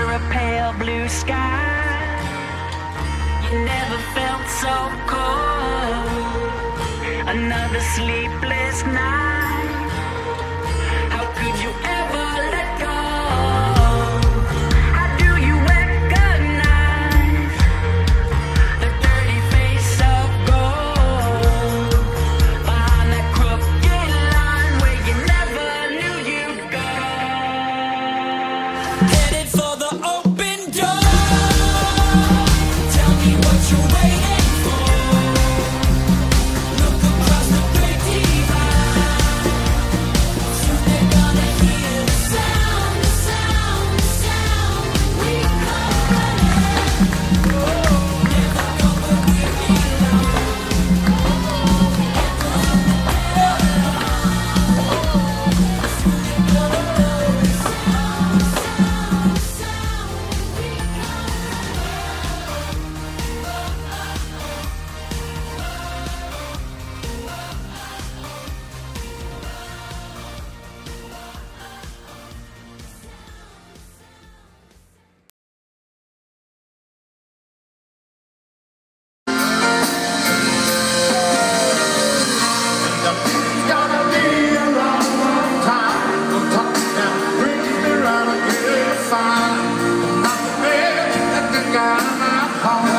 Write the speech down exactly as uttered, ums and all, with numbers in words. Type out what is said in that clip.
a pale blue sky. You never felt so cold. Another sleepless night. How could you ever let go? How do you recognize the dirty face of gold behind that crooked line where you never knew you'd go? Headed for the open door. Tell me what you're waiting for. Look across the great divide. Soon they're gonna hear the sound, the sound, the sound. We come running. Never go where we belong. Soon they're gonna know the sound, the sound, the sound. We Gonna be a long, long time. We'll talk now, bring me round again, fine. I'm not the man that the guy I'm